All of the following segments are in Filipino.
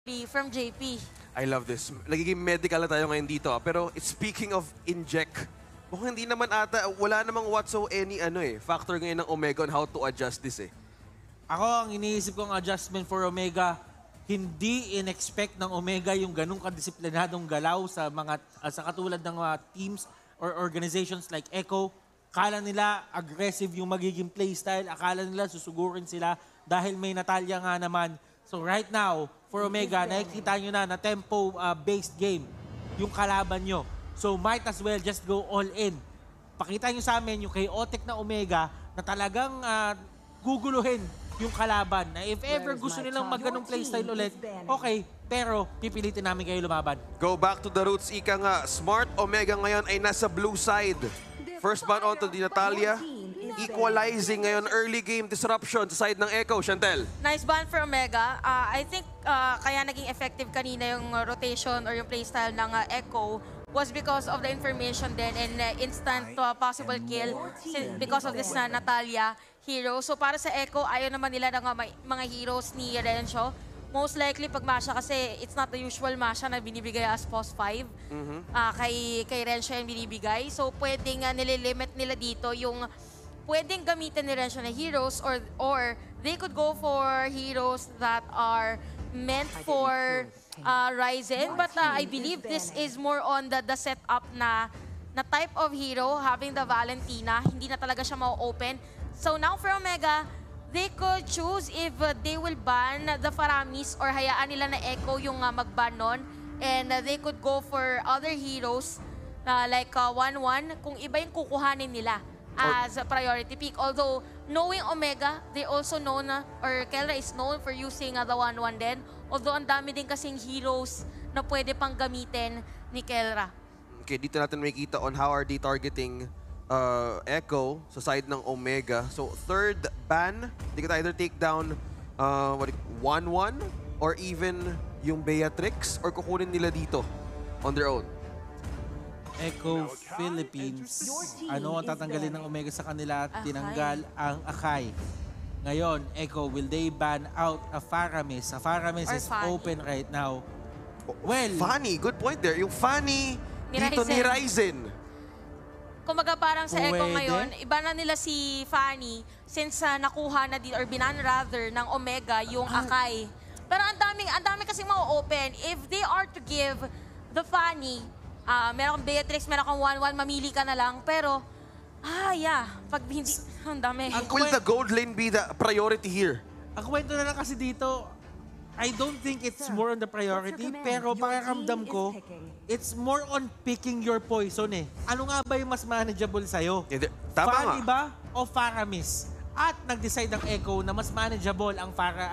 from JP. I love this. Nagiging medical na tayo ngayon dito. Pero speaking of inject, mukhang hindi naman ata, wala namang factor ngayon ng Omega on how to adjust this eh. Ako, ang iniisip kong adjustment for Omega, hindi in-expect ng Omega yung ganung kadisiplinadong galaw sa mga sa katulad ng mga teams or organizations like Echo. Akala nila aggressive yung magiging playstyle. Akala nila susugurin sila dahil may Natalia nga naman. So right now, for Omega, nakikita nyo na tempo-based game yung kalaban nyo. So might as well just go all in. Pakita nyo sa amin yung chaotic na Omega na talagang guguluhin yung kalaban. Na if ever gusto nilang mag-ganong playstyle ulit, okay, pero pipilitin namin kayo lumaban. Go back to the roots, ika nga. Smart Omega ngayon ay nasa blue side. First ban onto the Natalia. Equalizing ngayon, early game disruption sa side ng Echo. Chantel. Nice ban for Omega. I think kaya naging effective kanina yung rotation or yung playstyle ng Echo was because of the information then and instant possible kill because of this Natalia hero. So para sa Echo, ayaw naman nila ng mga heroes ni Renejay. Most likely pag Masha kasi it's not the usual Masha na binibigay as post 5. Kay Renejay yung binibigay. So pwedeng nililimit nila dito yung pwedeng gamitin ni Renejay na heroes or they could go for heroes that are meant for Ryzen. But I believe this is more on the setup na type of hero, having the Valentina. Hindi na talaga siya ma-open. So now for Omega, they could choose if they will ban the Faramis or hayaan nila na Echo yung mag-ban nun. And they could go for other heroes like 1-1 kung iba yung kukuhanin nila as a priority pick. Although, knowing Omega, they also known, or Kelra is known for using the 1-1 din. Although, ang dami din kasing heroes na pwede pang gamitin ni Kelra. Okay, dito natin makikita on how are they targeting Echo sa side ng Omega. So, third ban, they could either take down 1-1 or even yung Beatrix or kukunin nila dito on their own. Echo Philippines, ano ang tatanggalin ng Omega sa kanila at tinanggal ang Akai. Ngayon, Echo, will they ban out a Faramis? A Faramis is open right now. Well, Fanny, good point there. Yung Fanny dito ni Ryzen. Kumaga parang sa Echo ngayon, iba na nila si Fanny since nakuha na din or binan rather ng Omega yung Akai. Pero ang dami kasi ma-open. If they are to give the Fanny, meron kang Beatrix, meron kang 1-1, mamili ka na lang. Pero, pag hindi, ang dami. Will the gold lane be the priority here? Ang kwento na lang kasi dito, I don't think it's more on the priority, pero pakiramdam ko, it's more on picking your poison eh. Ano nga ba yung mas manageable sa'yo? Tama Fanny ba o Faramis? At nag-decide ang Echo na mas manageable ang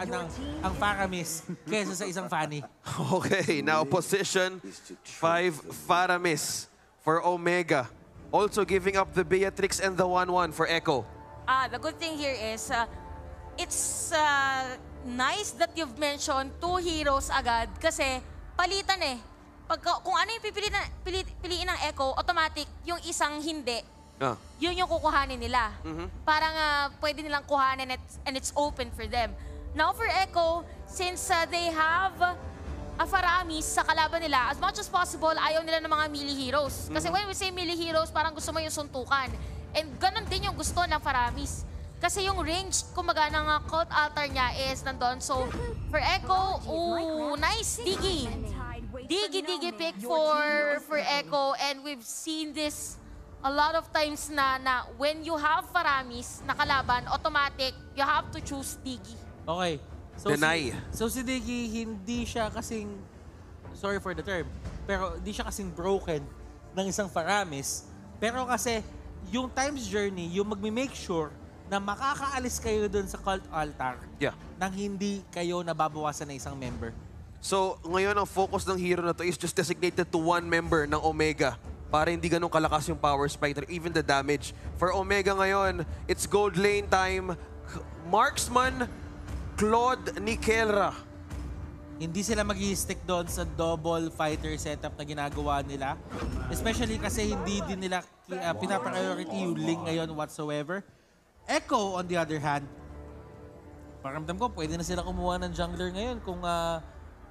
Faramis kaysa sa isang Fanny. Okay, now position 5 Faramis for Omega. Also giving up the Beatrix and the 1-1 for Echo. The good thing here is, it's nice that you've mentioned 2 heroes agad kasi palitan eh. Kung ano yung piliin ng Echo, automatic yung isang hindi. Yun yung kukuhanin nila. Parang pwede nilang kuhanin and it's open for them. Now for Echo, since they have a Faramis sa kalaban nila, as much as possible, ayaw nila ng mga melee heroes. Kasi when we say melee heroes, parang gusto mo yung suntukan. And ganun din yung gusto ng Faramis. Kasi yung range, kumaga ng cult altar niya is nandun. So for Echo, nice Digi. Digi pick for Echo. And we've seen this a lot of times na when you have Faramis na kalaban, automatic, you have to choose Digi. Okay. So Deny. Si Digi, hindi siya kasing, sorry for the term, pero hindi siya kasing broken ng isang Faramis. Pero kasi, yung time's journey, yung magme-make sure na makakaalis kayo dun sa cult altar nang hindi kayo nababawasan na isang member. So, ngayon ang focus ng hero na to is just designated to 1 member ng Omega para hindi ganun kalakas yung power spike or even the damage. For Omega ngayon, it's gold lane time. Marksman, Claude ni Kelra. Hindi sila mag-i-stick doon sa double fighter setup na ginagawa nila. Especially kasi hindi din nila pinapriority yung link ngayon whatsoever. Echo, on the other hand, pakiramdam ko, pwede na sila kumuha ng jungler ngayon kung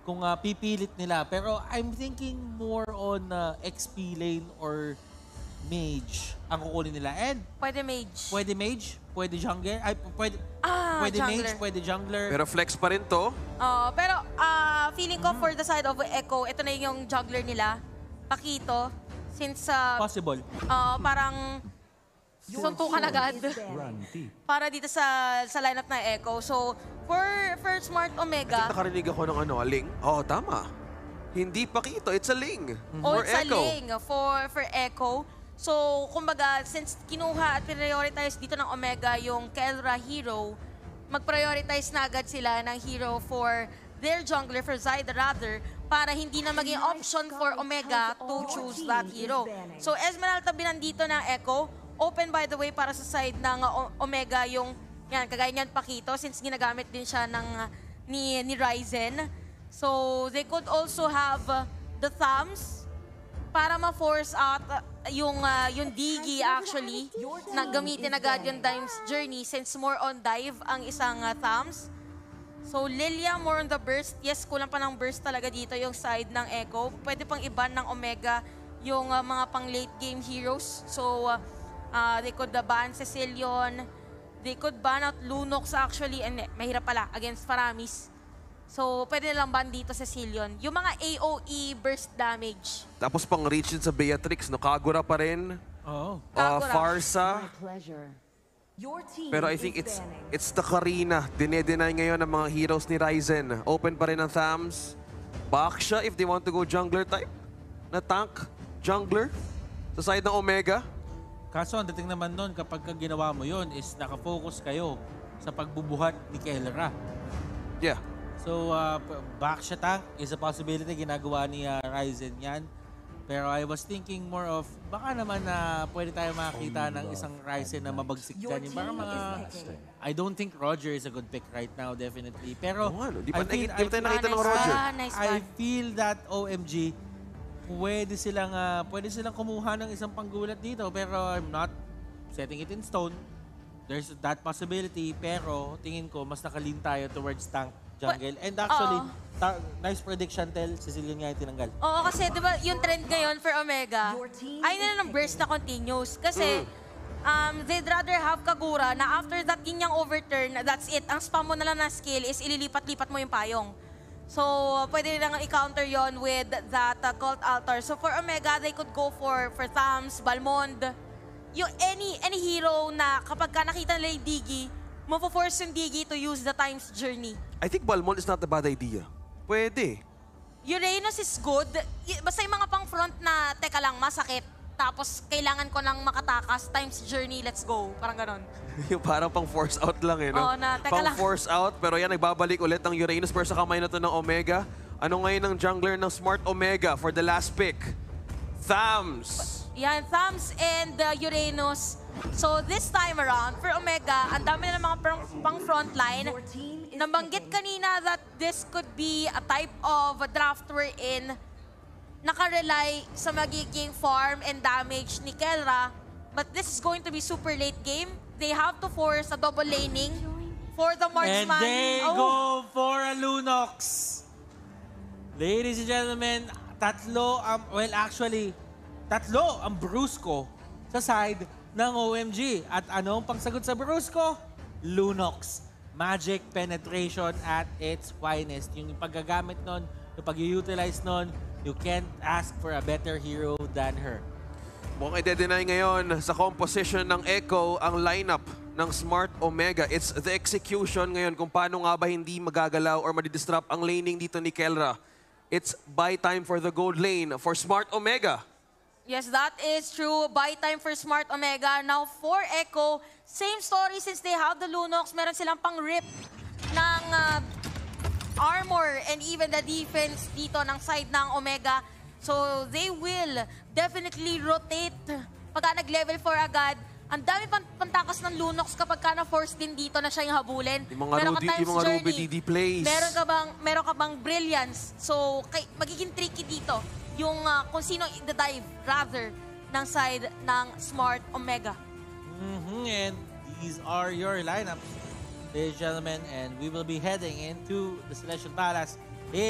kung pipilit nila. Pero I'm thinking more on XP lane or mage ang kukunin nila. And Pwede mage. pwede jungler, pwede jungler. mage, pwede jungler. Pero flex pa rin to. Pero feeling ko for the side of Echo, ito na yung jungler nila, Pakito. Since Possible. parang suntukan agad para dito sa lineup ng Echo. So, for Smart Omega, Nakarinig ako ng Ling. Tama. Hindi Pakito, it's a Ling. For or sa Echo. Ling for Echo. So, kumbaga, since kinuha at prioritize dito ng Omega yung Kelra hero, mag-prioritize na agad sila ng hero for their jungler, for Zyda rather, para hindi na maging option for Omega to choose that hero. So, Esmeralda binandito ng Echo. Open, by the way, para sa side ng Omega yung, yan, kagaya niyan Pakito, since ginagamit din siya ni Ryzen. So, they could also have the thumbs para ma-force out yung Digi actually, na gamitin agad yung Dime's Journey since more on dive ang isang thumbs. So, Lilia, more on the burst. Yes, kulang pa ng burst talaga dito yung side ng Echo. Pwede pang iban ng Omega yung mga pang late game heroes. So, they could ban Cecilion. They could ban out Lunox actually. And mahirap pala against Faramis. So, pwede nilang ban dito Cecilion. Yung mga AOE burst damage. Tapos pang reach din sa Beatrix, no? Kagura pa rin. Kagura. Farsa. Pero I think it's the Karina. Dinedenay ngayon ng mga heroes ni Ryzen. Open pa rin ang Thams. Baksha if they want to go jungler type. Na tank, jungler. Sa side ng Omega. Kaso ang dating naman nun, kapag ginawa mo yun, is nakafocus kayo sa pagbubuhat ni Kelra. Yeah. So, backsha tank is a possibility. Ginagawa ni Ryzen yan. Pero I was thinking more of, baka naman na pwede tayo makakita ng isang Ryzen na mabagsik dyan. Yung baka mga, I don't think Roger is a good pick right now, definitely. Pero, Di pa tayo nakita ng Roger. Nice I one. feel that OMG, pwede silang kumuha ng isang panggulat dito. Pero I'm not setting it in stone. There's that possibility. Pero tingin ko, mas nakalin tayo towards tank jungle. And actually, nice prediction, Tel. Cecilion nga yung tinanggal. Oo, kasi di ba yung trend ngayon for Omega, ayaw nila ng burst na continuous. Kasi they'd rather have Kagura na after that yun yung overturn, that's it. Ang spam mo na lang na skill is ililipat-lipat mo yung payong. So, pwede nilang i-counter yon with that cult altar. So, for Omega, they could go for Thams, Balmond, yung any hero na kapag ka nakita nila yung Digi, mapo-force yung Digi to use the Time's Journey. I think Balmond is not a bad idea. Pwede. Uranus is good. Basta yung mga pang-front na, teka lang, masakit. Tapos, kailangan ko nang makatakas. Time's Journey, let's go. Parang ganon. Yung parang pang force out lang no? Oo, na, teka lang. Pang force out, pero yan, nagbabalik ulit ang Uranus pero sa kamay na to ng Omega. Ano ngayon ang jungler ng Smart Omega for the last pick? Thams. Yan, Thumbs and Uranus. So, this time around, for Omega, ang dami na mga pang-frontline. Nabanggit kanina that this could be a type of a draft wherein nakarely sa magiging farm and damage ni Kelra. But this is going to be super late game. They have to force a double laning for the marksman. And they go for a Lunox. Ladies and gentlemen, tatlo ang Brusco sa side ng OMG. At anong pangsagot sa Brusco? Lunox. Magic penetration at its finest. Yung paggagamit nun, yung pag-utilize nun, you can't ask for a better hero than her. Mukhang i-deny ngayon sa composition ng Echo ang lineup ng Smart Omega. It's the execution ngayon kung paano nga ba hindi magagalaw or madidistrap ang laning dito ni Kelra. It's buy time for the gold lane for Smart Omega. Yes, that is true. Buy time for Smart Omega. Now, for Echo, same story since they have the Lunox. Meron silang pang-rip ng armor and even the defense dito ng side ng Omega. So, they will definitely rotate. Pagka nag-level 4 agad, ang dami pantakas ng Lunox kapag ka na-force din dito na siya yung habulin. Yung mga Ruby DD plays. Meron ka bang Brilliance. So, magiging tricky dito yung kung sino the dive rather ng side ng Smart Omega. And these are your lineups, ladies and gentlemen. And we will be heading into the Celestial Palace in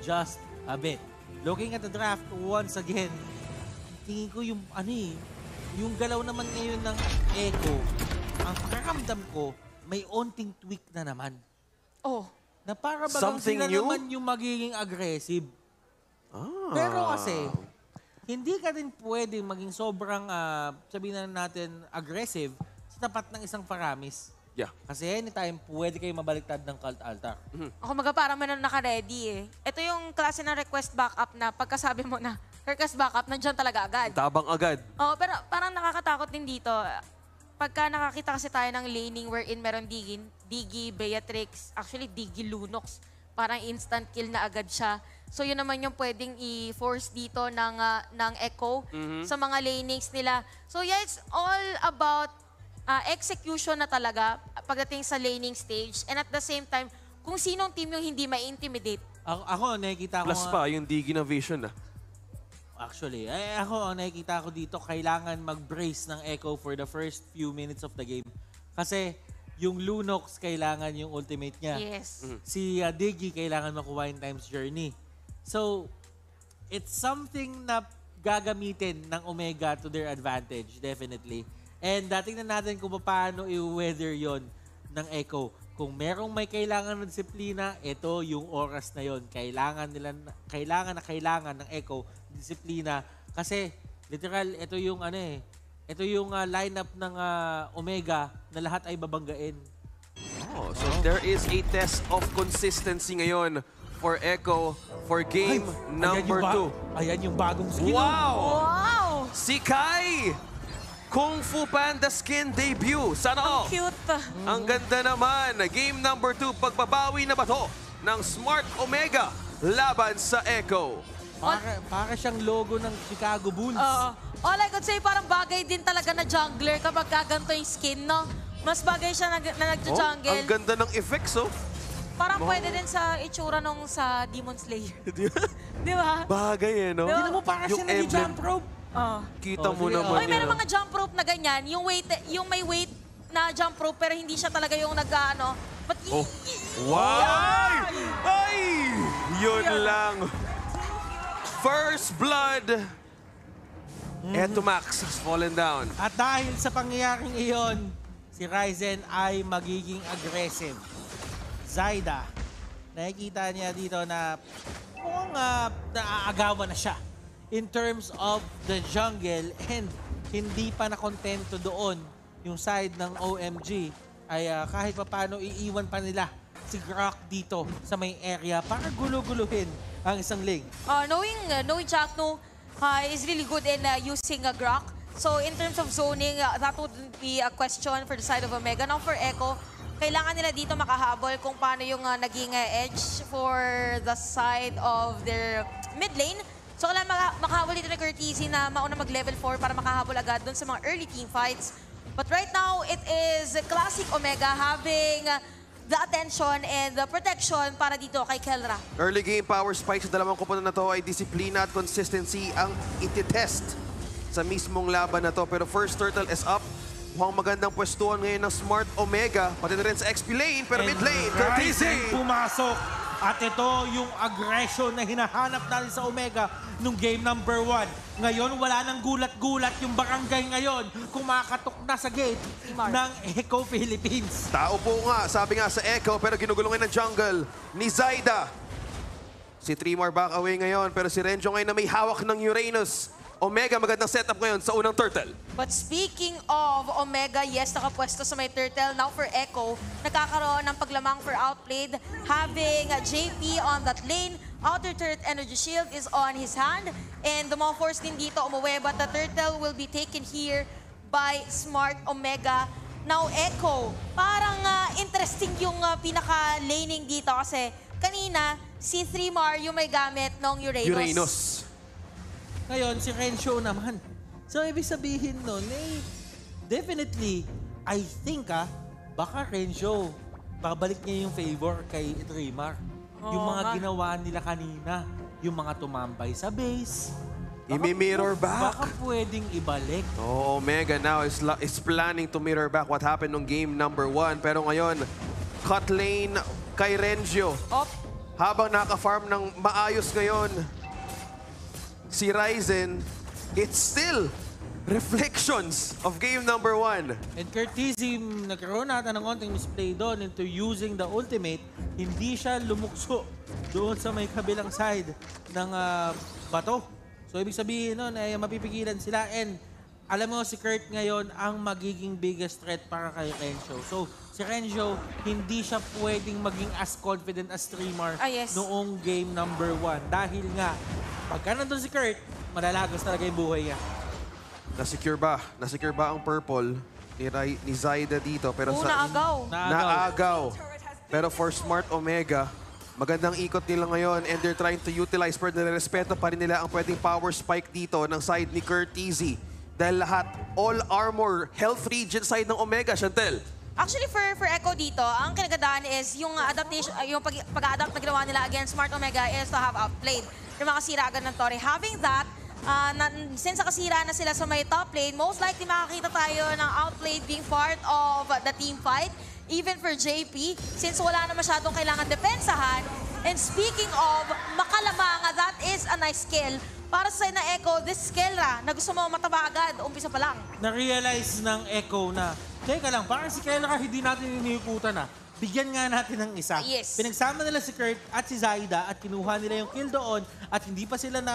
just a bit. Looking at the draft once again, tingin ko yung yung galaw naman ngayon ng Echo, ang pakaramdam ko, may onting tweak na naman. Oh. Na para bagang Something sila new? naman yung magiging aggressive. Pero kasi, hindi ka din pwedeng maging sobrang, sabihin na natin, aggressive sa tapat ng isang paramis. Yeah. Kasi anytime, pwede kayo mabaliktad ng cult altar. Ako maga parang may naka-ready eh. Ito yung klase ng request backup na pagkasabi mo na request backup, nandiyan talaga agad. Tabang agad. Oh, pero parang nakakatakot din dito. Pagka nakakita kasi tayo ng laning wherein meron Digi, Beatrix, actually Digi Lunox, parang instant kill na agad siya. So yun naman yung pwedeng i-force dito ng Echo sa mga lanings nila. So yeah, it's all about execution na talaga pagdating sa laning stage. And at the same time, kung sinong team yung hindi ma-intimidate. Ako, nakikita ko Plus pa, yung Digi na vision na. Actually, ako, nakikita ko dito, kailangan mag-brace ng Echo for the first few minutes of the game. Kasi yung Lunox, kailangan yung ultimate niya. Yes. Si Digi, kailangan makuha yung Time's Journey. So, it's something na gagamitin ng Omega to their advantage, definitely. And tingnan natin kung paano i-weather yon ng Echo. Kung merong may kailangan ng disiplina, ito yung oras na yon. Kailangan ng Echo disiplina. Kasi, literal, ito yung ito yung lineup ng Omega na lahat ay babanggain. Oh, so there is a test of consistency ngayon for Echo for game number 2. Ayan yung bagong skin. Wow! Wow! Si Kai! Kung Fu Panda skin debut. Sana all. Cute. Ang ganda naman. Game number 2, pagbabawi na bato ng Smart Omega laban sa Echo. Para siyang logo ng Chicago Bulls. All I could say, parang bagay din talaga na jungler kapag kaganto yung skin, no? Mas bagay siya na nag-jungle. Ang ganda ng effects, oh. Parang pwede din sa itsura nung sa Demon Slayer. Di ba? Bagay, no? Di ba? Tignan mo, para siya nag-jump rope. Kita mo sige, naman Oy, meron mga jump rope na ganyan. Yung may weight na jump rope pero hindi siya talaga yung nag-ano. But Wow! Ay! Yun lang. First blood. Eto Max has fallen down. At dahil sa pangyayaring iyon, si Ryzen ay magiging aggressive. Zyda, nakikita niya dito na mukhang naaagawan na siya in terms of the jungle, and hindi pa nakontento doon yung side ng OMG ay kahit pa paano iiwan pa nila si Grok dito sa may area para gulo-guluhin ang isang lane. Knowing Jackno is really good in using a Grok. So in terms of zoning, that would be a question for the side of Omega. Now for Echo, kailangan nila dito makahabol kung paano yung naging edge for the side of their mid lane. So kailangan makahabol dito na Courtesy na mauna mag-level 4 para makahabol agad dun sa mga early team fights. But right now, it is classic Omega having the attention and the protection para dito kay Kelra. Early game power spike sa dalawang koponan na to ay disiplina at consistency ang ititest sa mismong laban na to. Pero first turtle is up. Mukhang magandang pwestuhan ngayon ng Smart Omega. Pati na rin sa XP lane, pero mid lane, Courtesy! Pumasok. At ito yung aggression na hinahanap natin sa Omega nung game number 1. Ngayon, wala nang gulat-gulat yung barangay ngayon kumakatok na sa gate ng Echo Philippines. Tao po nga, sabi nga sa Echo, pero ginugulungan ng jungle ni Zyda. Si Tremor back away ngayon, pero si Renjo ngayon na may hawak ng Uranus. Omega, magandang setup ngayon sa unang turtle. But speaking of Omega, yes, nakapwesto sa may turtle. Now for Echo, nagkakaroon ng paglamang for outplayed. Having JP on that lane, outer turret energy shield is on his hand. And the mga force din dito umuwi, but the turtle will be taken here by Smart Omega. Now Echo, parang interesting yung pinaka-laning dito kasi kanina, si Tremor yung may gamit ng Uranus. Ngayon, si Renjo naman. So, ibig sabihin nun, definitely, I think, baka Renjo, babalik niya yung favor kay Tremor. Yung mga ginawa nila kanina, yung mga tumambay sa base. Imi-mirror back. Baka pwedeng ibalik. Oh, Omega now is planning to mirror back what happened nung game number 1. Pero ngayon, cut lane kay Renjo. habang naka-farm ng maayos ngayon si Ryzen, it's still reflections of game number 1. And courtesy, nagkaroon natin ng konting misplay doon into using the ultimate. Hindi siya lumukso doon sa may kabilang side ng bato. So ibig sabihin nun ay mapipigilan sila. And alam mo si Kurt ngayon ang magiging biggest threat para kay Renjo. So si Renjo hindi siya pwedeng maging as confident as streamer noong game number 1. Dahil nga pagka nandun si Kurt, malalagos talaga yung buhay niya. Nasecure ba? Nasecure ba ang purple ni Zyda dito? Pero naagaw. Naagaw. Pero for Smart Omega, magandang ikot nila ngayon and they're trying to utilize pero nirespeto pa rin nila ang pwedeng power spike dito ng side ni Courtesy. Dahil lahat, all armor, health regen side ng Omega, Chantel. Actually, for Echo dito, ang kinagandaan is yung adaptation, yung pag-adapt na ginawa nila against Smart Omega is to have outplayed yung mga kasira agad ng Torre. Having that, since nakasira na sila sa may top lane, most likely makakita tayo ng outplayed being part of the team fight. Even for JP, since wala na masyadong kailangan depensahan. And speaking of makalamang, that is a nice skill. Para sa na Echo, this skill na gusto mo mataba agad, umpisa pa lang. Na-realize ng Echo na, teka lang, parang si Kelra hindi natin iniikutan bigyan nga natin ng isa. Yes. Pinagsama nila si Kurt at si Zyda at kinuha nila yung kill doon at hindi pa sila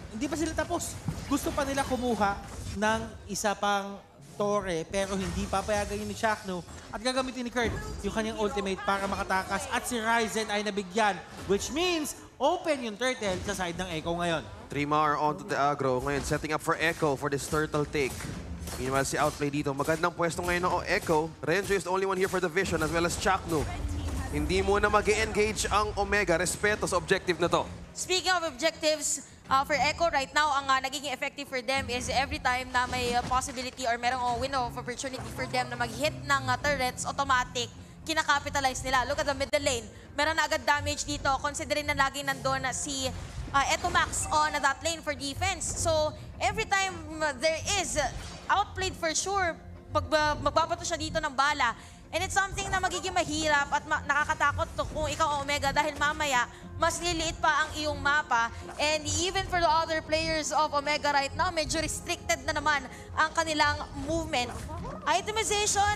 tapos. Gusto pa nila kumuha ng isa pang Torre pero hindi papayagan yun ni Shakno at gagamitin ni Kurt yung kanyang ultimate para makatakas at si Ryzen ay nabigyan which means open yung turtle sa side ng Echo ngayon. Trimar onto the aggro. Ngayon, setting up for Echo for this turtle take. Meanwhile, si Outplay dito. Magandang pwesto ngayon ng Echo. Renjo is the only one here for the vision as well as Shakno. Hindi muna mag-engage ang Omega. Respeto sa objective na to. Speaking of objectives, for Echo right now, ang nagiging effective for them is every time na may possibility or merong window of opportunity for them na mag-hit ng turrets, automatic, kinakapitalize nila. Look at the middle lane. Meron na agad damage dito, considering na laging nandun si Etomax on that lane for defense. So, every time there is outplayed for sure, magbabato siya dito ng bala. And it's something na magiging mahirap at nakakatakot to kung ikaw Omega dahil mamaya mas liliit pa ang iyong mapa. And even for the other players of Omega right now, medyo restricted na naman ang kanilang movement. Itemization,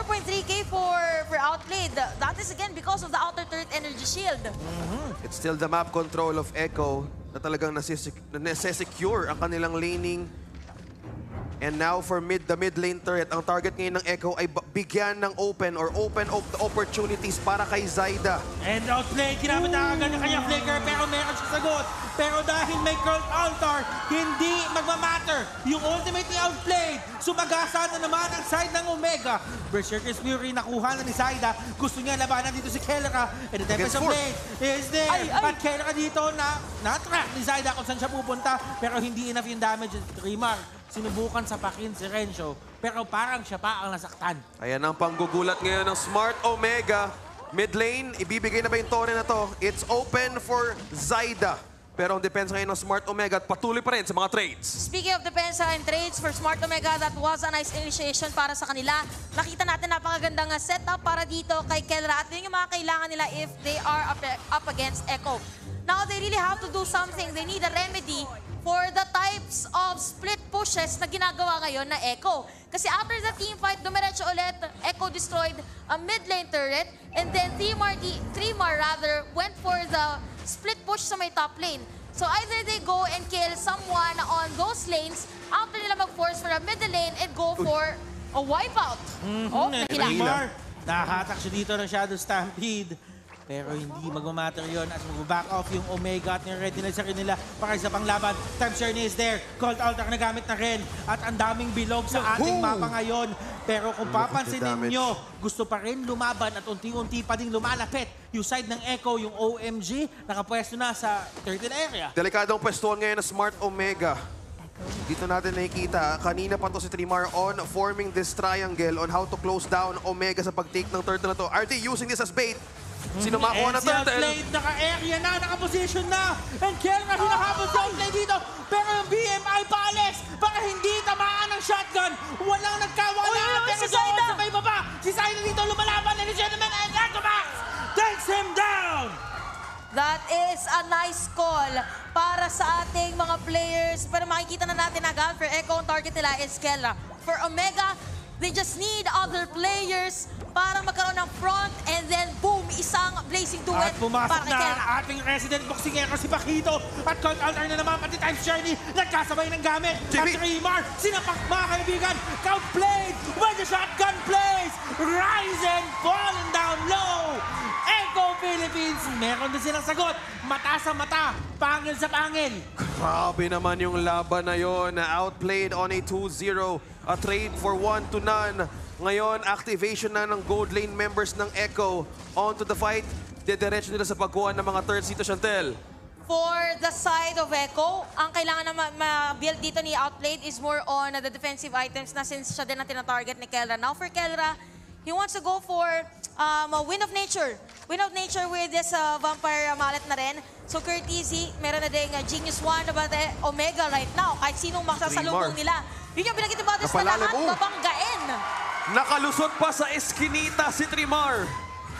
4.3k for Outplayed. That is again because of the outer turret energy shield. It's still the map control of Echo na talagang nasa-secure ang kanilang laning. And now for the mid lane turret, ang target ngayon ng Echo ay bigyan ng open the opportunities para kay Zyda. And Outplayed, ginamit na agad ng kanyang flicker pero meron siya sagot. Pero dahil may curled altar, hindi magmamatter yung ultimate ni Outplayed. Sumagasa na naman ang side ng Omega. Berserker's Fury nakuha na ni Zyda. Gusto niya labanan dito si Kelra. And the defense of Blade is there. At Kelra dito na-track ni Zyda kung saan siya pupunta. Pero hindi enough yung damage at Trimar. Sinubukan sa pakin si Renjo, pero parang siya pa ang nasaktan. Ayan ang panggugulat ngayon ng Smart Omega. Mid lane, ibibigay na ba yung Torre na to? It's open for Zyda. Pero ang depensa ngayon ng Smart Omega at patuloy pa rin sa mga trades. Speaking of depensa and trades for Smart Omega, that was a nice initiation para sa kanila. Nakita natin napakagandang setup para dito kay Kelra at yun yung mga kailangan nila if they are up against Echo. Now they really have to do something. They need a remedy for the types of split pushes na ginagawa ngayon na Echo. Kasi after the team fight, dumiretso ulit, Echo destroyed a mid lane turret, and then Trimar went for the split push sa may top lane. So either they go and kill someone on those lanes, after nila mag-force for a middle lane and go for a wipeout. Oh, Trimar, nahatak siya dito ng Shadow Stampede. Pero hindi magmamatter yun at mag-back off yung Omega at ready na sa kanila para sa panglaban. Time Journey is there. Cold Altar na gamit na rin. At ang daming bilog sa ating mapa ngayon. Pero kung papansinin nyo, gusto pa rin lumaban at unti-unti pa din lumalapit yung side ng Echo, yung OMG, nakapwesto na sa turtle area. Delikadong pwestuhan ngayon ng Smart Omega. Dito natin nakikita, kanina pa to si Trimar on forming this triangle on how to close down Omega sa pag-take ng turtle na to. Are they using this as bait? Sino makuha na turtle? Outplayed, naka-area na, naka-position na. And Kelra hinahabol si Outplayed dito. Pero yung BMI paalis para hindi tamaan ng shotgun. Walang nagkawala. Pero si Zyda! sa may baba. Si Zyda dito lumalaban. And the gentleman and Atomax takes him down. That That is a nice call para sa ating mga players. Pero makikita na natin agad for Echo, ang target nila is Kelra. For Omega, they just need other players para magkaroon ng front and then boom, isang blazing duet At pumasok para kay na Kelra. ang ating resident boxing echo si Pakito. At call counter na naman pati Times Journey. Nagkasabay ng gamit. At Remar, sinapak mga kaibigan. Count played with the shotgun plays. Ryzen falling down low. Echo Philippines, meron din silang sagot. Mata sa mata, pangil sa pangil. Grabe naman yung laban na yon. Outplayed on a 2-0. A trade for 1-0. Ngayon, activation na ng gold lane members ng Echo. On to the fight. Didiretso nila sa pagkuha ng mga third dito, Chantel. For the side of Echo, ang kailangan na ma-build dito ni Outplayed is more on the defensive items na since siya din ang tinatarget ni Kelra. Now for Kelra, he wants to go for a Wind of Nature. Wind of Nature with this Vampire Mallet na rin. So Courtesy, meron na ding Genius One about Omega right now. Kahit sinong masasalubong nila. Yun yung pinag-itibados na lahat, babanggain. Nakalusot pa sa eskinita si Trimar.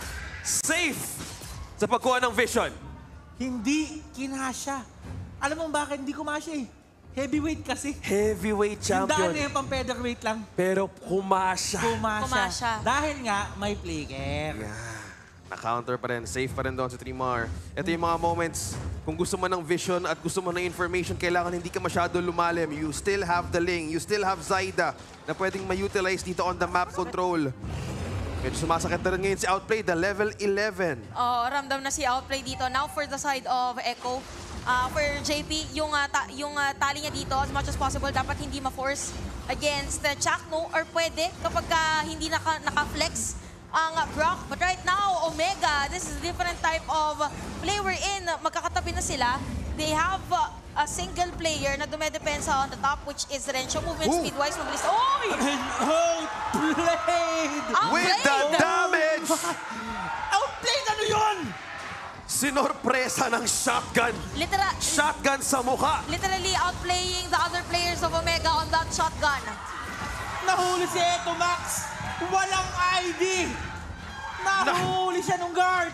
Safe sa pagkuha ng vision. Hindi kinasya. Alam mo bakit hindi kumasya eh? Heavyweight kasi. Heavyweight Yung daan champion. na yung pang featherweight lang. Pero kumasya. Kumasya. Dahil nga may player. Na-counter pa rin. Safe pa rin doon si Trimar. Ito yung mga moments. Kung gusto mo ng vision at gusto mo ng information, kailangan hindi ka masyado lumalim. You still have the Ling. You still have Zaida na pwedeng ma-utilize dito on the map control. Medyo sumasakit na rin ngayon si Outplay, the level 11. Ramdam na si Outplay dito. Now for the side of Echo, for JP, yung tali niya dito, as much as possible, dapat hindi ma-force against Chakno or pwede kapag hindi naka-flex ang Brock. But right now, Omega, this is a different type of play we're in. Magkakatabi na sila. They have a single player na dumedepensa on the top, which is Rencho. Movement speed-wise, mabilis. Oy! Outplayed! With the damage! Outplayed! Ano yun? Sinorpresa ng shotgun. Shotgun sa mukha. Literally outplaying the other players of Omega on that shotgun. Nahuli si Eto Max. Walang ID. Nahuli siya nung guard.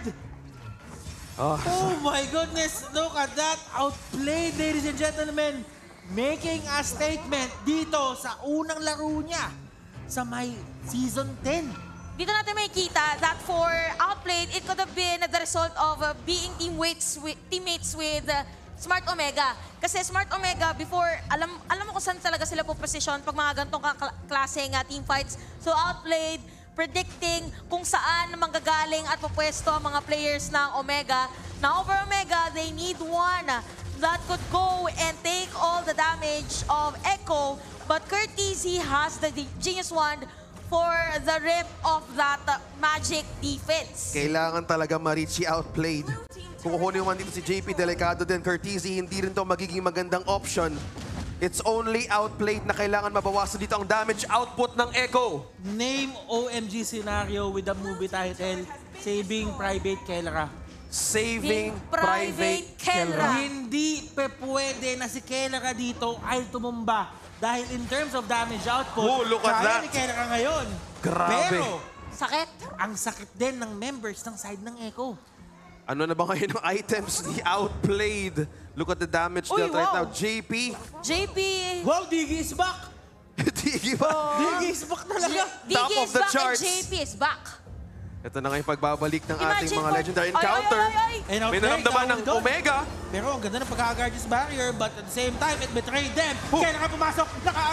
Oh my goodness. Look at that. Outplayed, ladies and gentlemen. Making a statement dito sa unang laro niya sa may Season 10. Dito natin makikita that for Outplayed, it could have been the result of being teammates with Smart Omega. Kasi Smart Omega, before, alam mo kung saan talaga sila po position pag mga ganitong klaseng team fights. So Outplayed, predicting kung saan manggagaling at pupwesto ang mga players ng Omega. Now for Omega, they need one that could go and take all the damage of Echo. But Courtesy has the Genius Wand for the rip of that magic defense. Kailangan talaga ma-reach si Outplayed. Kung kukunin naman dito si JP, delikado din. Courtesy, hindi rin to magiging magandang option. It's only Outplayed na kailangan mabawasan dito ang damage output ng Echo. Name OMG scenario with the movie title, Saving Private Kelra. Saving Private Kelra. Hindi pwede na si Kelra dito ay tumumba. Dahil in terms of damage output, look at that. kaya ni Kelra ngayon. Grabe. Pero, Sakit. ang sakit din ng members ng side ng Echo. Ano na ba ngayon ang items ni Outplayed? Look at the damage dealt right now. JP. Wow, Diggy is back! Diggy ba? Diggy is back talaga! Top Diggy of is the back charts. and JP is back. Ito na nga yung pagbabalik ng ating mga for- legendary encounter. And May Outplayed, naramdaman ng doon. Omega. Pero ang ganda ng pagkakaguard this barrier, but at the same time, it betrayed them. Kaya pumasok,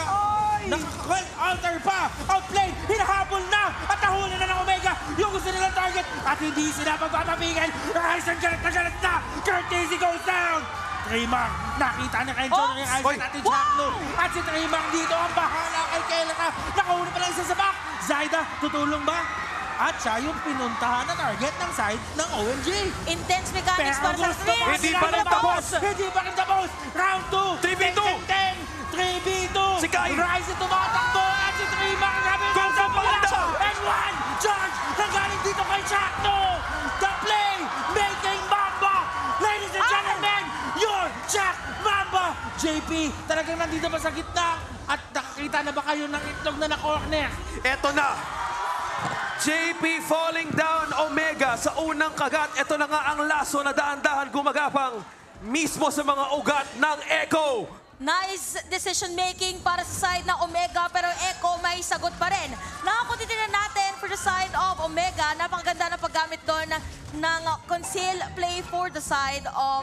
naka-alter pa, Outplayed, hinahabol na, at nahuli na ng Omega, yung gusto nilang target, at hindi sila pagpapapigil. Ryzen galit na, Courtesy goes down. Trimar, nakita ni Renjo na yung Ryzen natin Chakno. At si Trimar dito ang bahala kay Kelra. Nakahuli pa lang isa sa back. Zaida, tutulong ba? At siya yung pinuntahan na target ng side ng OMG. Intense mechanics para sa stream. Hindi pa rin tapos. Hindi pa rin tapos. Round 2. 3v2. 3v2. Si Kai. Ryzen tumatakbo. At si Trimar namin Go sa paganda. And one charge na galing dito kay Chakno. The play making Mamba. Ladies and gentlemen, your Chak Mamba. JP, talagang nandito ba sa gitna? At nakakita na ba kayo ng itlog na na-corner? Eto na. JP falling down, Omega sa unang kagat. Ito na nga ang laso na dahan-dahan gumagapang mismo sa mga ugat ng Echo. Nice decision-making para sa side ng Omega, pero Echo may sagot pa rin. Nakakutitignan natin for the side of Omega, napakaganda na paggamit doon ng conceal play for the side of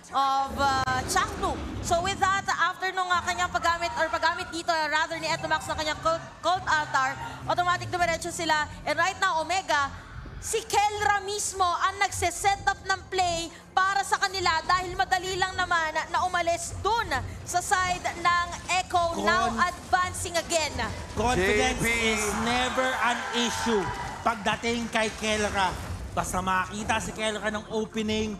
Chaknu. So with that, after nung kanyang paggamit dito, rather ni Etomax na kanyang cult altar, automatic dumiretso sila. And right now, Omega, si Kelra mismo ang nagse-set up ng play para sa kanila dahil madali lang naman na umalis dun sa side ng Echo, now advancing again. Confidence JP. is never an issue pagdating kay Kelra. Basta makakita si Kelra ng opening,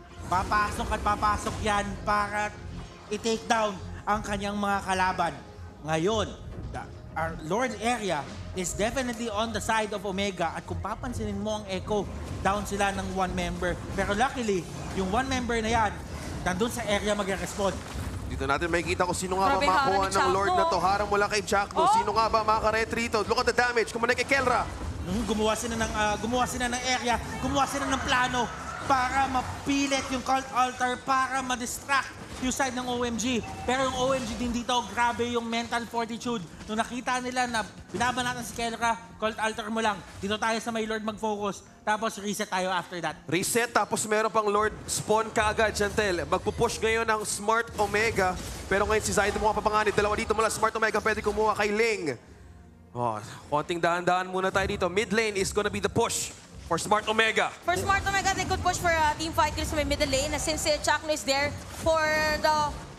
papasok at papasok yan para i-take down ang kanyang mga kalaban. Ngayon, our Lord area is definitely on the side of Omega at kung papansinin mo ang Echo, down sila ng one member. Pero luckily, yung one member na yan, nandun sa area magre-respond. Dito natin makikita kung sino nga ba Grabe, makakuha harang ni ng Lord Chakno. na to. Harang mula kay Chakno. Oh. Sino nga ba makaka-retrito? Look at the damage. Kumanig kay Kelra. Gumawa sila ng area, gumawa sila ng plano para mapilit yung cult altar, para ma-distract yung side ng OMG. Pero yung OMG din dito, grabe yung mental fortitude. Nung nakita nila na binabanatan si Kelra, cult altar mo lang. Dito tayo sa may Lord mag-focus. Tapos reset tayo after that. Reset, tapos meron pang Lord spawn kaagad, Chantel. Magpupush ngayon ng Smart Omega. Pero ngayon si Zayda mo kapapanganib. Dalawa dito mula Smart Omega, pwede kumuha kay Ling. Oh, konting daan-daan muna tayo dito. Mid lane is gonna be the push for Smart Omega. For Smart Omega, they could push for team fight sa may middle lane since Chakno is there for the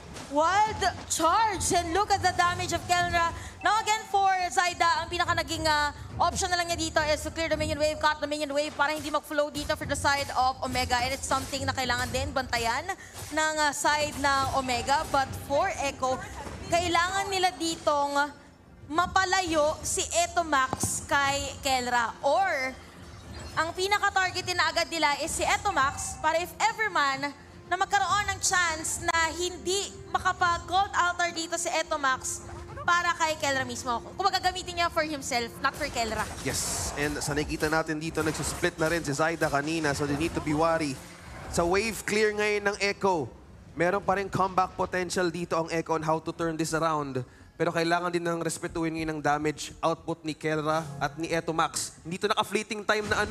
wild charge. And look at the damage of Kelra. Now again for Zayda, ang pinaka naging option na lang niya dito is to clear the minion wave, cut the minion wave para hindi mag-flow dito for the side of Omega. And it's something na kailangan din bantayan ng side ng Omega. But for Echo, kailangan nila ditong mapalayo si Etomax kay Kelra. Or ang pinaka-targetin na agad nila is si Etomax para if ever man na magkaroon ng chance na hindi makapag-gold altar dito si Etomax para kay Kelra mismo. Kung magagamitin niya for himself, not for Kelra. Yes, and sa nakikita natin dito, nagsusplit na rin si Zayda kanina, so they need to be wary. Sa wave clear ngayon ng Echo, meron pa rin comeback potential dito ang Echo on how to turn this around. Pero kailangan din ng respetuhin ngayon ng damage output ni Kelra at ni Etomax. Dito naka-fleeting time na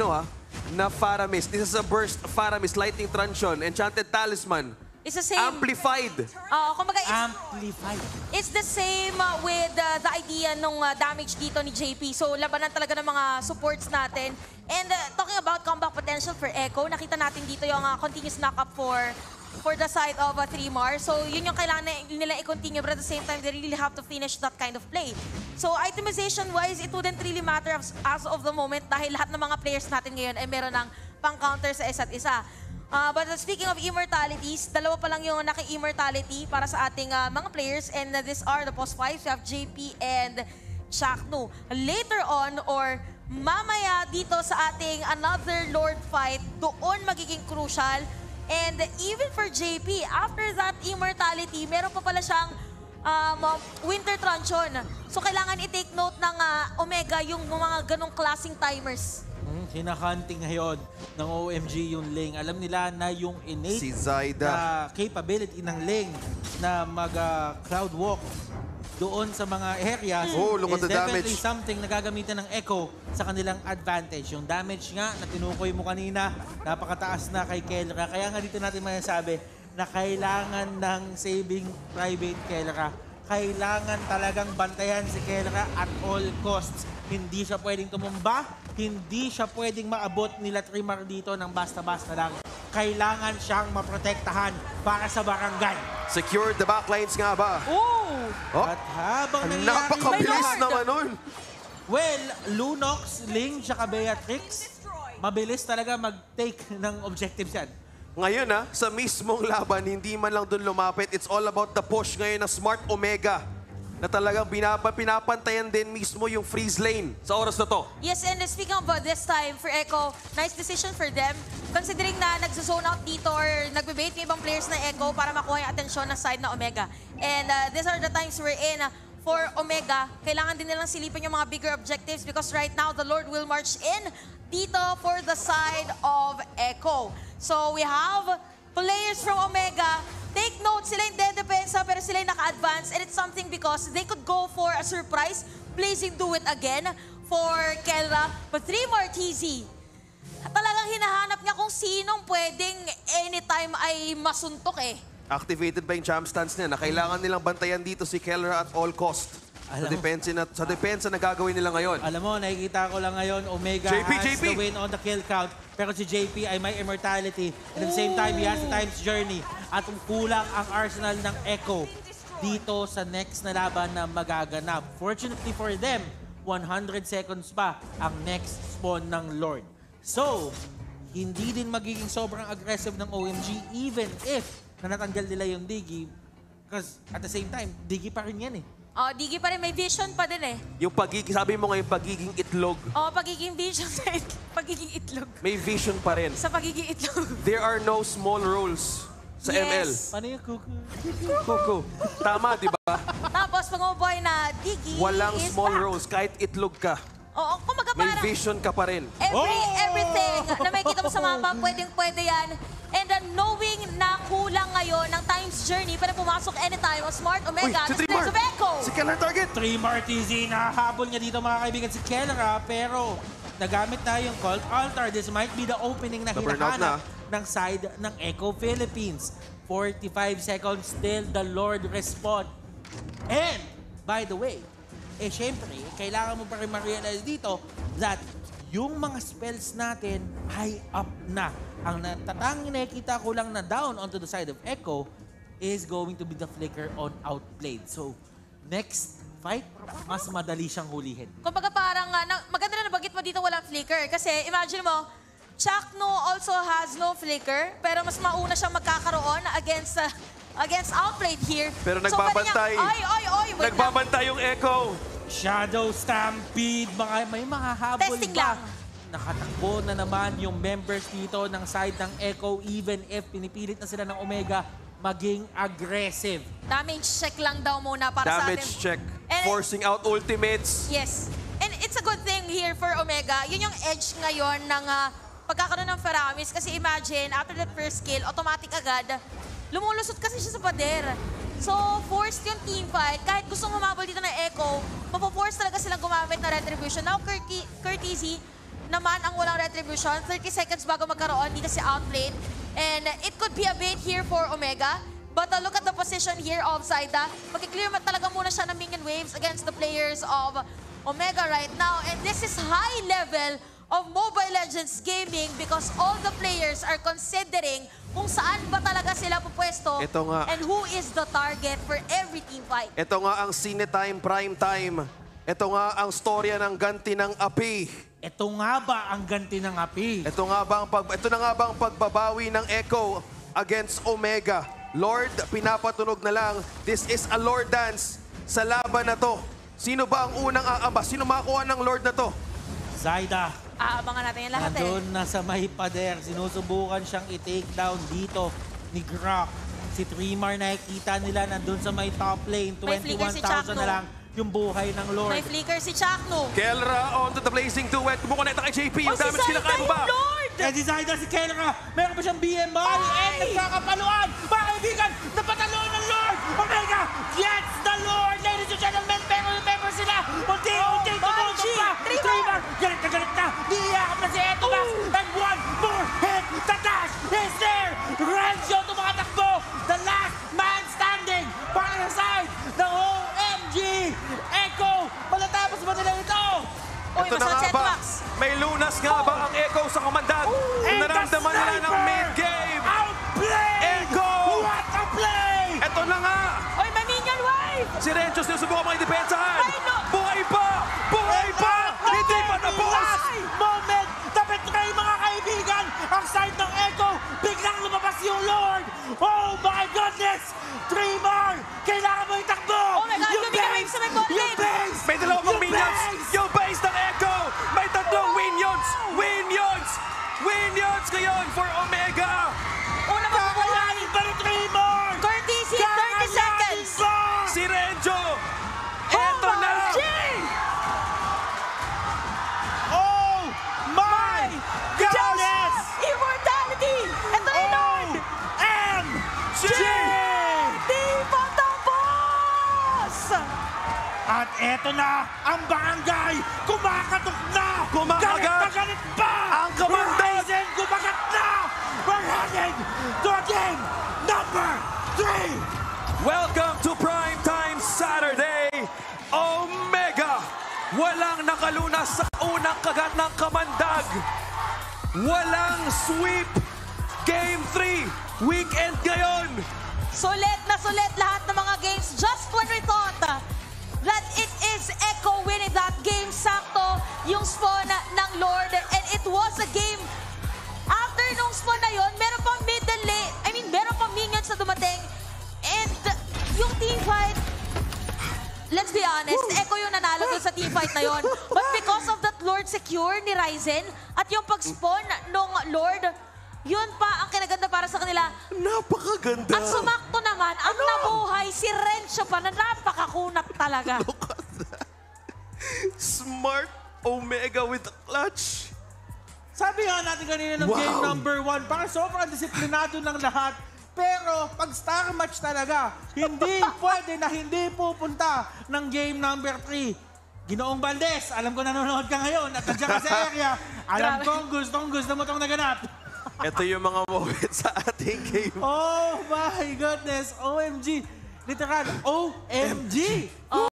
na Faramis. This is a burst Faramis, Lightning Truncheon, Enchanted Talisman. It's the same. Amplified. Kumbaga, Amplified. it's the same with the idea nung damage dito ni JP. So, labanan talaga ng mga supports natin. And talking about comeback potential for Echo, nakita natin dito yung continuous knock-up for the side of 3-Mar. So, yun yung kailangan nila i-continue. But at the same time, they really have to finish that kind of play. So, itemization-wise, it wouldn't really matter as of the moment dahil lahat ng mga players natin ngayon ay meron ng pang-counter sa isa't isa. But speaking of immortalities, dalawa pa lang yung naki-immortality para sa ating mga players. And these are the post 5. We have JP and Chaknu. Later on, or mamaya dito sa ating another Lord fight, doon magiging crucial. And even for JP, after that immortality, meron pa pala siyang Winter Truncheon. So kailangan i-take note ng Omega yung mga ganong klaseng timers. Hinahunting ngayon ng OMG yung Ling. Alam nila na yung innate Si Zayda. capability ng Ling na mag-crowd walk doon sa mga areas look at is the definitely damage. something na gagamitan ng Echo sa kanilang advantage. Yung damage nga na tinukoy mo kanina, napakataas na kay Kelra. Kaya nga dito natin masasabi na kailangan ng saving private Kelra. Kailangan talagang bantayan si Kelra at all costs. Hindi siya pwedeng tumumba, hindi siya pwedeng maabot nila 3-Mar dito ng basta-basta lang. Kailangan siyang maprotektahan para sa barangay. Secure the backlines nga ba? Ooh! Oh, At habang nangyayari napakabilis Lord. naman nun. well, Lunox, Ling, tsaka Beatrix, mabilis talaga mag-take ng objectives yan. Ngayon sa mismong laban, hindi man lang dun lumapit. It's all about the push ngayon ng Smart Omega na talagang pinapantayan din mismo yung freeze lane sa oras na to. Yes, and speaking of this time for Echo, nice decision for them. Considering na nagzo-zone out dito or nagbe-bait yung ibang players na Echo para makuha yung atensyon ng side na Omega. And these are the times we're in for Omega, kailangan din nilang silipin yung mga bigger objectives because right now, the Lord will march in dito for the side of Echo. So we have players from Omega. Take note, sila yung dedepensa pero sila yung naka-advance and it's something because they could go for a surprise, placing do it again for Kelra. But 3 more TZ. Talagang hinahanap niya kung sinong pwedeng anytime ay masuntok eh. Activated pa yung champ stance niya na kailangan nilang bantayan dito si Kelra at all cost. Sa depensa na gagawin nila ngayon. Alam mo, nakikita ko lang ngayon, Omega has the win on the kill count. Pero si JP ay may immortality. And at the same time, he has the time's journey. At kulang ang arsenal ng Echo dito sa next na laban na magaganap. Fortunately for them, 100 seconds pa ang next spawn ng Lord. So, hindi din magiging sobrang aggressive ng OMG even if na natanggal nila yung Dogie. Because at the same time, Dogie pa rin yan eh. Oh, Dogie pa rin, may vision pa din eh. Yung pagiging, sabi mo nga yung pagiging itlog. Oh, pagiging vision sa pagiging itlog. May vision pa rin. Sa pagiging itlog. There are no small roles sa ML. Paano yung kuku? Kuku. Tama, di ba? Tapos, pag-umuboy na Dogie Walang is small back. roles, kahit itlog ka. Oo, kumbaga May parang vision ka pa rin. everything na may kita mo sa mapa, pwedeng-pwede yan. And then knowing na kulang ngayon ng time's journey para pumasok anytime ang Smart Omega si na Trimar! of Echo. Si Kelra target! 3 more TZ, nahabol niya dito mga kaibigan si Kelra, pero nagamit na yung Cult Altar. This might be the opening na hinahanap ng side ng Echo Philippines. 45 seconds till the Lord respond. And, by the way, syempre, kailangan mo pa rin ma-realize dito that yung mga spells natin ay up na. Ang natatanging nakikita ko lang na down onto the side of Echo is going to be the flicker on outplayed. So, next fight, mas madali siyang hulihin. Kumbaga parang, maganda na nabanggit mo dito walang flicker. Kasi imagine mo, Chakno also has no flicker, pero mas mauna siyang magkakaroon against outplayed here. Pero nagbabantay. Wait Nagbabantay yung Echo. Shadow Stampede, may mga habol Testing ba? lang. Nakatakbo na naman yung members dito ng side ng Echo even if pinipilit na sila ng Omega maging aggressive. Damage check lang daw muna para sa atin. Damage check. And Forcing out ultimates. yes. And it's a good thing here for Omega. Yun yung edge ngayon ng pagkakaroon ng Faramis. Kasi imagine, after that first kill, automatic agad, lumulusot kasi siya sa pader. So, forced yung teamfight. Kahit gustong humabol dito ng Echo, mapoforce talaga silang gumamit na Retribution. Now, Courtesy naman ang walang Retribution. 30 seconds bago magkaroon dito si Outplayed. And it could be a bait here for Omega. But look at the position here of Zaida. Magkiklear talaga muna siya ng minion waves against the players of Omega right now. And this is high level of Mobile Legends gaming because all the players are considering kung saan ba talaga sila pupwesto and who is the target for every team fight. Ito nga ang Cine Time Prime Time. Ito nga ang storya ng ganti ng api. Ito nga ba ang ganti ng api? Ito na nga ba ang pagbabawi ng Echo against Omega? Lord, pinapatunog na lang. This is a Lord dance sa laban na to. Sino ba ang unang aamba? Sino makakuha ng Lord na to? Zaida. Aabangan natin yung lahat Nandun na sa may pader. Sinusubukan siyang i-take down dito ni Grok. Si Trimar nakikita nila nandun sa may top lane. 21,000 na lang yung buhay ng Lord. May flicker si Chakno. Kelra onto the blazing duet. Kumukonekta kay JP. Yung damage kinakain mo ba? Eh si Zaida, si Kelra, meron pa siyang BMI and nagkakapaluan. Mga kaibigan, napataluan ng Lord. Omega gets the Lord, ladies and gentlemen. Pero remember sila, unti-unti tumulong pa. Trimar, galit na. Niyakap na si Etomax. And one more hit. The dash is there. Renejay tumatakbo. The last man standing para sa side ng OMG. Echo, malatapos ba nila ito? Ito na nga ba? May lunas nga ba ang Echo sa komandan? Naramdaman nila ng mid-game. Outplay! Echo! What a play! Ito na nga! Oy, may minion wave! Si Renejay sinusubukan makidepensahan. Buhay pa! Buhay pa! Hindi pa tapos! Last moment! Dapat kayo mga kaibigan! Ang side ng Echo, biglang lumabas yung Lord! Oh my goodness! Trimar! Kailangan mo itakbo! Oh my God! Yung wave sa may bot lane! base! May dalawang pang minions! Yung base ng Echo! May tatlong minions! Minions! Minions ngayon for Omega! Una makukuha! Pero Trimar! Courtesy, 30 seconds! Si Renjo! At eto na, ang barangay, kumakatok na! Kumakagat! Galit na galit pa! Ang kamandag! Horizon, kumagat na! We're heading to game number 3! Welcome to Primetime Saturday! Omega! Walang nakalunas sa unang kagat ng kamandag! Walang sweep! Game 3! Weekend ngayon! Sulit na sulit lahat ng mga games. Just when we thought that it is Echo winning that game, sakto yung spawn ng Lord. And it was a game. After nung spawn na yun, meron pang middle lane. I mean, meron pang minions na dumating. And yung teamfight, let's be honest, Echo yung nanalo dun sa teamfight na yun. But because of that Lord secure ni Ryzen at yung pag-spawn nung Lord, yun pa ang kinaganda para sa kanila. Napakaganda. At sumakto naman, ang nabuhay si Rencho pa na napakakunat talaga. Look at that. Smart Omega with the clutch. Sabi nga natin kanina ng game number 1, parang sobrang disiplinado ng lahat. Pero pag star match talaga, hindi pwede na hindi pupunta ng game number 3. Ginoong Valdez, alam ko nanonood ka ngayon at nandiyan ka sa area. Alam kong gusto mo itong naganap. Ito yung mga moments sa ating game. Oh my goodness, OMG. Literal, OMG.